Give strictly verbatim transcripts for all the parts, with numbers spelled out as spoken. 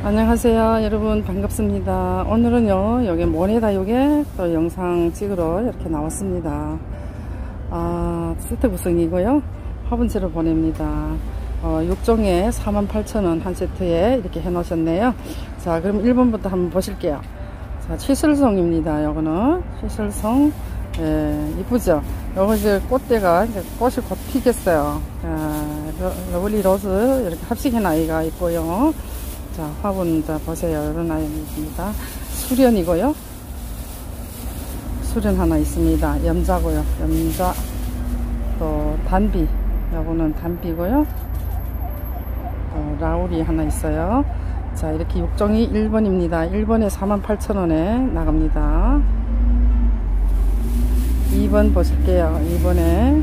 안녕하세요 여러분, 반갑습니다. 오늘은요 여기 모네다육에 또 영상 찍으러 이렇게 나왔습니다. 아, 세트 구성이고요, 화분째로 보냅니다. 어, 육 종에 사만 팔천 원 한 세트에 이렇게 해 놓으셨네요. 자, 그럼 일 번부터 한번 보실게요. 자, 치슬송입니다. 요거는 치슬송. 예, 이쁘죠? 요거 이제 꽃대가 이제 꽃이 곧 피겠어요. 자, 러블리 로즈 이렇게 합식한 아이가 있고요. 자, 화분 자 보세요. 이런 아이입니다. 수련이고요. 수련 하나 있습니다. 염자고요. 염자. 또 단비. 요거는 단비고요. 또 라울이 하나 있어요. 자, 이렇게 육 종이 일 번입니다. 일 번에 사만 팔천 원에 나갑니다. 이 번 보실게요. 이 번에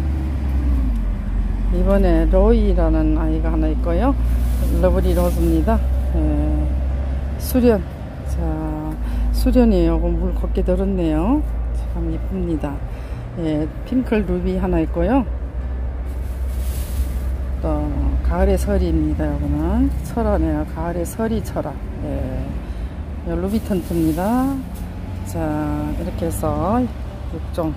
이 번에 로이라는 아이가 하나 있고요. 러블리 로즈입니다. 예, 수련. 자, 수련이 요거 물 곱게 들었네요. 참 이쁩니다. 예, 핑클 루비 하나 있고요. 또 가을의 설이입니다. 요거는 철화네요. 가을의 설이 철화. 예, 루비 턴트입니다. 자, 이렇게 해서 육 종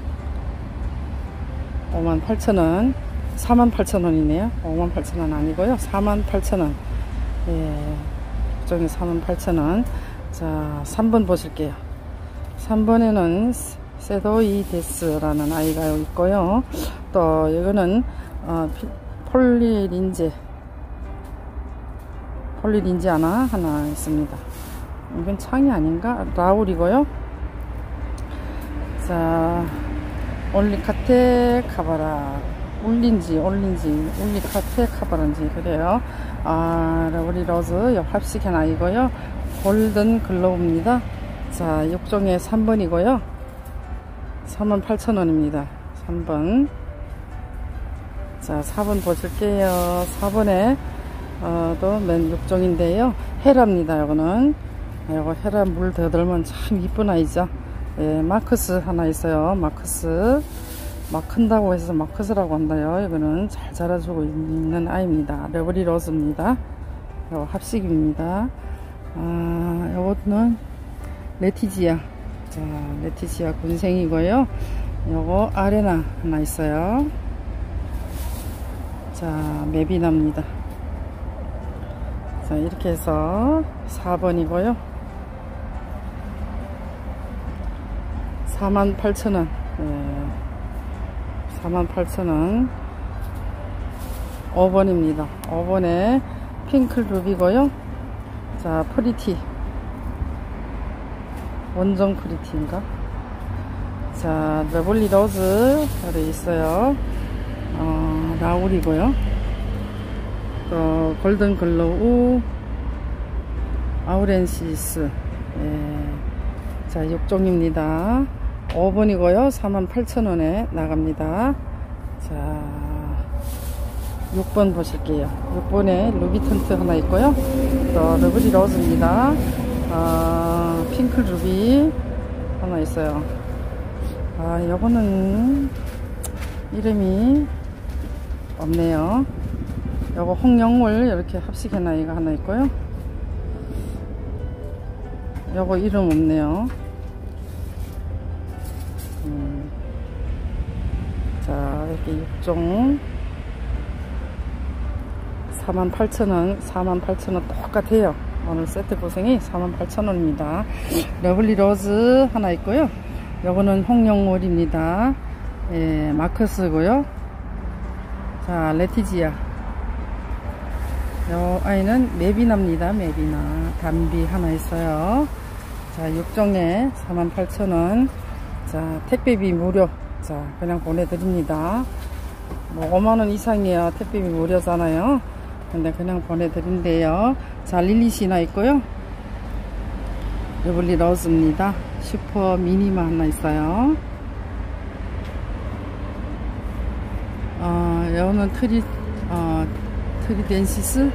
오만 팔천 원, 사만 팔천 원이네요. 오만 팔천 원 아니고요. 사만 팔천 원. 예, 육 종에 사만 팔천 원. 자, 삼 번 보실게요. 삼 번에는 세도이데스라는 아이가 있고요. 또 이거는 어, 폴리린제 폴리린제 하나 하나 있습니다. 이건 창이 아닌가? 라울이고요. 자, 올리카테 카바라, 울린지 올린지 울리카테 카바란지 그래요. 아, 러블리 로즈 합식한 아이고요. 골든 글로우입니다. 자, 육 종에 삼 번이고요 사만 팔천 원입니다 삼 번. 자, 사 번 보실게요. 사 번에 어, 또 맨 육 종인데요 헤라입니다. 요거는 요거 헤라 물 더 들면 참 이쁜 아이죠. 예, 마크스 하나 있어요. 마크스. 막 큰다고 해서 마크스라고 한다요. 이거는 잘 자라주고 있는 아이입니다. 러블리 로즈입니다. 요거 합식입니다. 아, 요거는 레티지아. 자, 레티지아 군생이고요. 요거 아레나 하나 있어요. 자, 메비나입니다. 자, 이렇게 해서 사 번이고요 사만 팔천 원. 예, 사만 팔천 원. 오 번입니다. 오 번에 핑클 루비고요. 자, 프리티. 원정 프리티인가? 자, 러블리 로즈 여기 있어요. 어, 라울이고요. 또 골든 글로우 아우렌시스. 예. 자, 육 종입니다. 오 번이고요 사만 팔천 원에 나갑니다. 자, 육 번 보실게요. 육 번에 루비 턴트 하나 있고요. 또 러블리 로즈입니다. 아, 핑클 루비 하나 있어요. 아, 요거는 이름이 없네요. 요거 홍영월 이렇게 합식한 아이가 하나 있고요. 요거 이름 없네요. 음. 자, 이렇게 육 종 사만 팔천 원, 사만 팔천 원 똑같아요. 오늘 세트 구성이 사만 팔천 원입니다. 러블리 로즈 하나 있고요. 요거는 홍영월입니다. 예, 마크스고요. 자, 레티지아. 요 아이는 메비나입니다. 메비나. 단비 하나 있어요. 자, 육 종에 사만 팔천 원. 자, 택배비 무료. 자, 그냥 보내드립니다. 뭐 오만 원 이상이야 택배비 무료잖아요. 근데 그냥 보내드린대요. 자, 릴리시나 있고요. 러블리 로즈입니다. 슈퍼 미니마 하나 있어요. 어, 여기는 트리, 어, 트리덴시스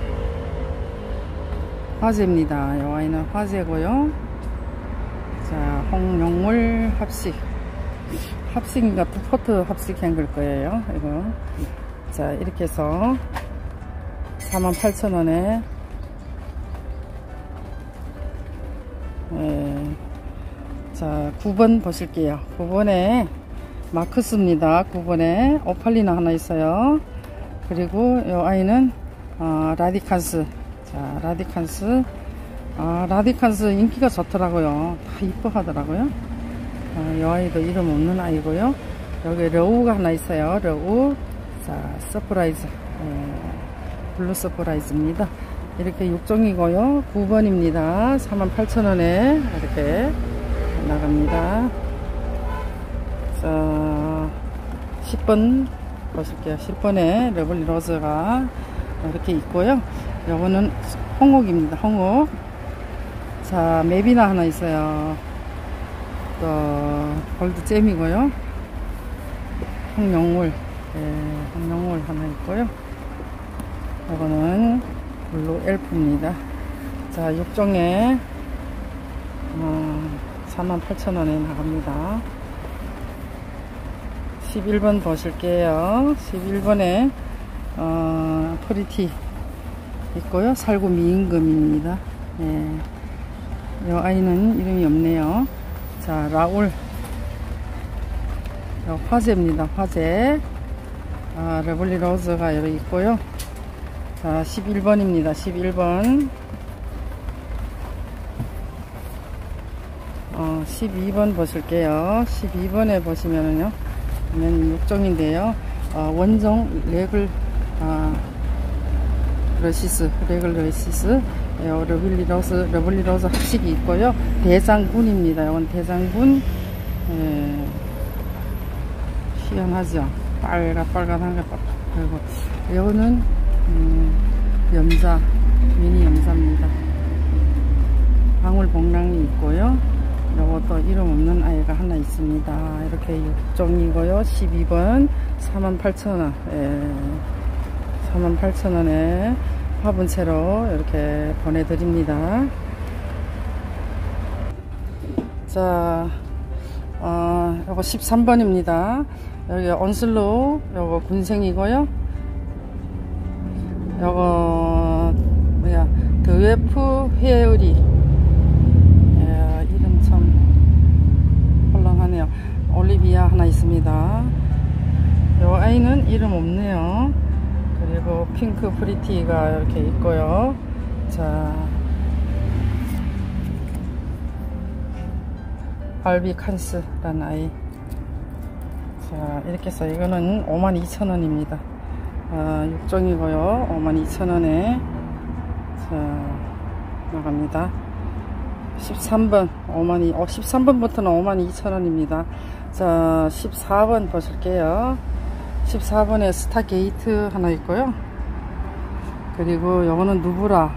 화재입니다. 이 아이는 화재고요. 자, 홍영월 합식. 합식인가 포트 합식한 걸 거예요. 이거. 자, 이렇게 해서 사만 팔천 원에 예. 자, 구 번 보실게요. 구 번에 마크스입니다. 구 번에 오팔리나 하나 있어요. 그리고 이 아이는 어, 라디칸스. 자, 라디칸스. 아, 라디칸스 인기가 좋더라고요. 다 이뻐 하더라고요. 어, 이 아이도 이름 없는 아이고요. 여기 러우가 하나 있어요. 러우. 자, 서프라이즈. 예, 블루 서프라이즈입니다. 이렇게 육 종이고요. 구 번입니다. 사만 팔천 원에 이렇게 나갑니다. 자, 십 번 보실게요. 십 번에 러블리 로즈가 이렇게 있고요. 요거는 홍옥입니다. 홍옥. 자, 맵이나 하나 있어요. 또 골드 잼이고요. 홍룡물. 예, 홍룡물 하나 있고요. 요거는 블루 엘프입니다. 자, 육 종에 어, 사만 팔천 원에 나갑니다. 십일 번 보실게요. 십일 번에 어, 프리티 있고요. 살구 미임금입니다. 예. 이 아이는 이름이 없네요. 자, 라울. 화재입니다. 화재. 아, 러블리 로즈가 여기 있고요. 자, 십일 번입니다. 십일 번. 어, 십이 번 보실게요. 십이 번에 보시면은요, 육 종인데요. 어, 원종 레글, 아, 러시스, 레글 러시스, 러블리 로즈, 러블리 로즈 합식이 있고요. 대장군입니다. 이건 대장군. 예, 희한하죠? 빨간, 빨간한 게, 그리고, 이거는, 음, 염자, 미니 염자입니다. 방울복랑이 있고요. 요것도 이름 없는 아이가 하나 있습니다. 이렇게 육 종이고요. 십이 번, 사만 팔천 원. 예, 사만 팔천 원에 화분채로 이렇게 보내드립니다. 자, 어, 요거 십삼 번입니다. 여기 온슬로, 요거 군생이고요. 요거, 뭐야, 드웨프 회의리. 예, 이름 참 헐렁하네요. 올리비아 하나 있습니다. 요 아이는 이름 없네요. 그리고 핑크 프리티가 이렇게 있고요. 자, 알비칸스라는 아이. 자, 이렇게 해서 이거는 오만 이천 원입니다. 아, 육 종이고요. 오만 이천 원에 자, 나갑니다. 십삼 번 오만 이, 어, 십삼 번부터는 오만 이천 원입니다. 자, 십사 번 보실게요. 십사 번에 스타게이트 하나 있고요. 그리고 요거는 누브라.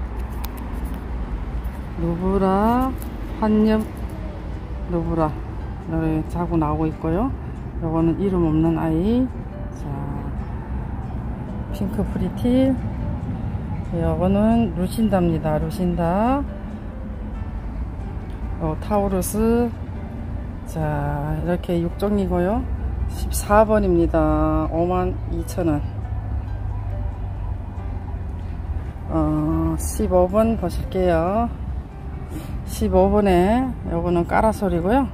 누브라, 환엽 누브라. 여기 자고 나오고 있고요. 요거는 이름 없는 아이. 자, 핑크 프리티. 요거는 루신다입니다. 루신다. 요 타우루스. 자, 이렇게 육 종이고요. 십사 번입니다. 오만 이천 원. 어, 십오 번 보실게요. 십오 번에 요거는 까라솔이고요.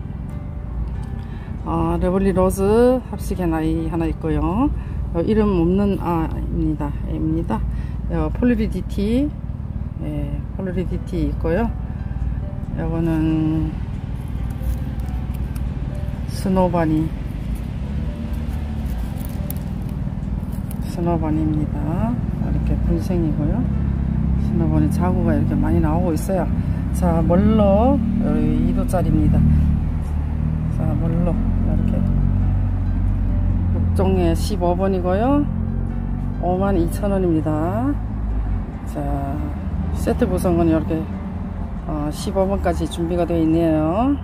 어, 러블리 로즈 합식의 나이 하나 있고요. 어, 이름 없는 아입니다. 입니다. 어, 폴리디티, 예, 폴리디티 있고요. 요거는 스노바니, 스노바니입니다. 이렇게 분생이고요. 스노바니 자구가 이렇게 많이 나오고 있어요. 자, 멀로 이 도짜리입니다. 자, 멀로 이렇게 육 종에 십오 번이고요. 오만 이천 원입니다. 자, 세트 구성은 이렇게 어, 십오 번까지 준비가 되어 있네요.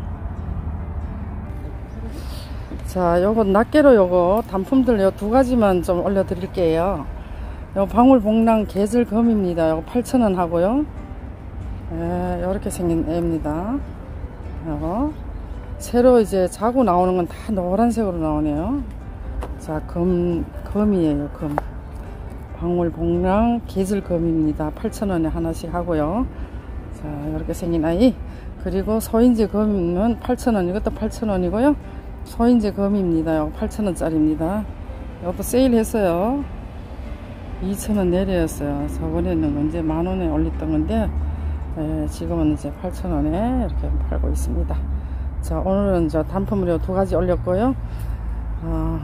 자, 요거 낱개로 요거 단품들 요 두 가지만 좀 올려 드릴게요. 요 방울복랑 개슬검입니다. 요거 팔천 원 하고요. 예, 요렇게 생긴 애입니다. 요거 새로 이제 자고 나오는 건 다 노란색으로 나오네요. 자, 금, 금이에요. 금. 방울복랑 개슬검입니다. 팔천 원에 하나씩 하고요. 자, 이렇게 생긴 아이. 그리고 소인지 금은 팔천 원, 이것도 팔천 원이고요. 소인지 금입니다. 팔천 원짜리입니다. 이것도 세일했어요. 이천 원 내려였어요. 저번에는 언제 만 원에 올렸던 건데, 예, 지금은 이제 팔천 원에 이렇게 팔고 있습니다. 자, 오늘은 저 단품으로 두 가지 올렸고요. 어,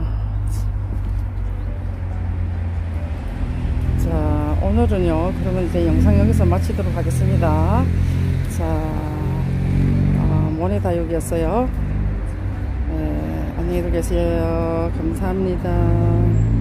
자, 오늘은요, 그러면 이제 영상 여기서 마치도록 하겠습니다. 자, 어, 모네다육이었어요. 네, 안녕히 계세요. 감사합니다.